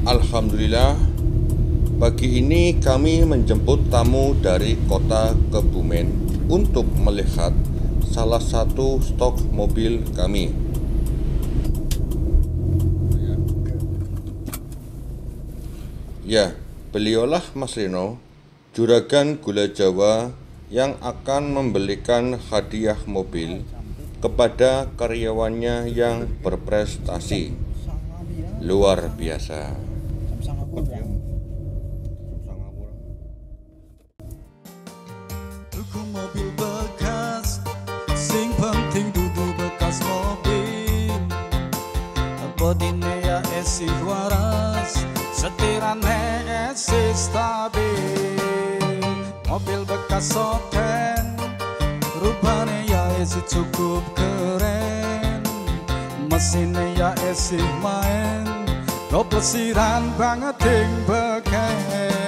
Alhamdulillah, pagi ini kami menjemput tamu dari kota Kebumen untuk melihat salah satu stok mobil kami. Ya, beliaulah Mas Rino, juragan gula Jawa yang akan membelikan hadiah mobil kepada karyawannya yang berprestasi luar biasa. Tuku mobil bekas, sing penting dudu bekas mobil. Bodine ya esi waras, setirane esi stabil. Mobil bekas soten, rupane ya esi cukup keren. Mesinnya ya esi main, doplesiran banget ting beken.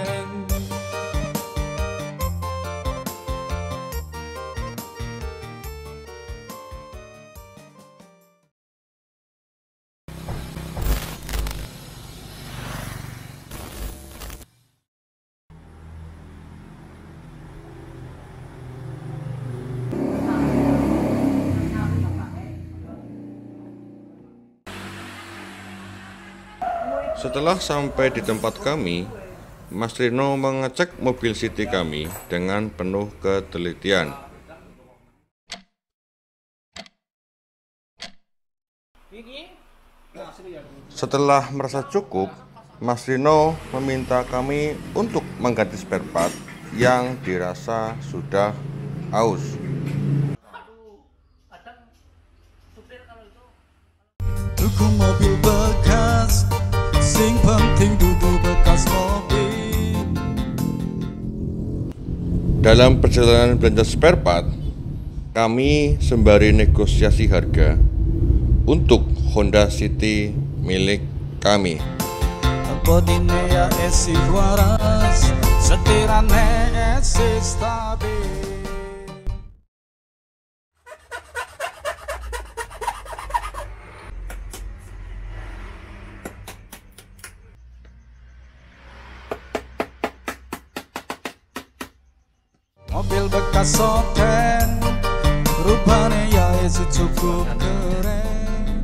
Setelah sampai di tempat kami, Mas Rino mengecek mobil City kami dengan penuh ketelitian. Setelah merasa cukup, Mas Rino meminta kami untuk mengganti spare part yang dirasa sudah aus. Tuku mobil bekas, sing penting dudu bekas mobil. Dalam perjalanan belanja spare part, kami sembari negosiasi harga untuk Honda City milik kami. Bodine ya esi waras, setirane esi stabil. Mobil bekas soten, rupane ya esi cukup keren.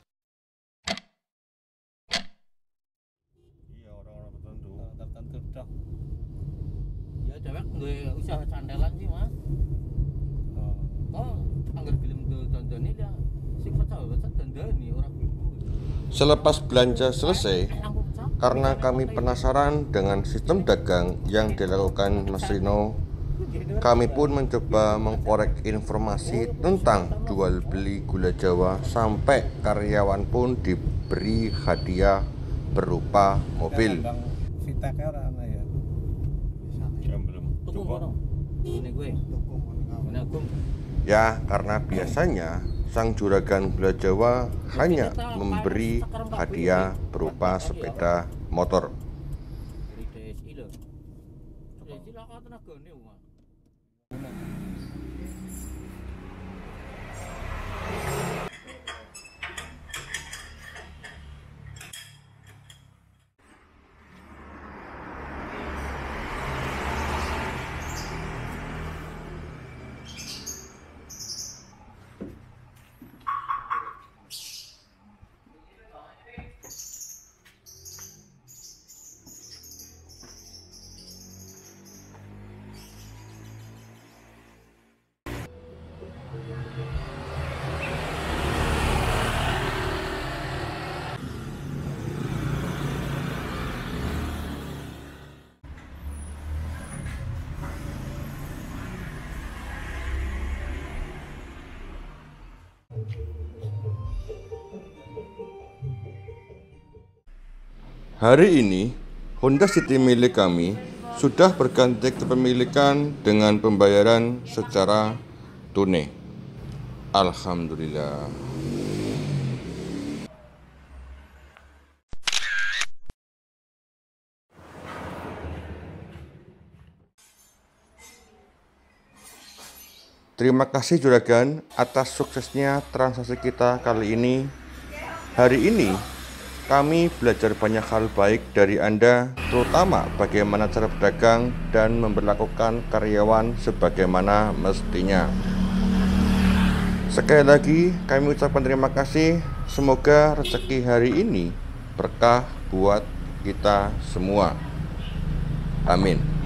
Iya, orang-orang tertentu dok. Ya dewek duwe usaha candelan sih mas. Oh, anggar film dandani dia sing pecah-pecah dandani orang ibu. Selepas belanja selesai, karena kami penasaran dengan sistem dagang yang dilakukan Mas Rino, kami pun mencoba mengkorek informasi tentang jual beli gula Jawa sampai karyawan pun diberi hadiah berupa mobil. Ya, karena biasanya sang juragan gula Jawa hanya memberi hadiah berupa sepeda motor. Hari ini, Honda City milik kami sudah berganti kepemilikan dengan pembayaran secara tunai. Alhamdulillah. Terima kasih juragan atas suksesnya transaksi kita kali ini. Hari ini Kami belajar banyak hal baik dari Anda, terutama bagaimana cara berdagang dan memperlakukan karyawan sebagaimana mestinya. Sekali lagi, kami ucapkan terima kasih. Semoga rezeki hari ini berkah buat kita semua. Amin.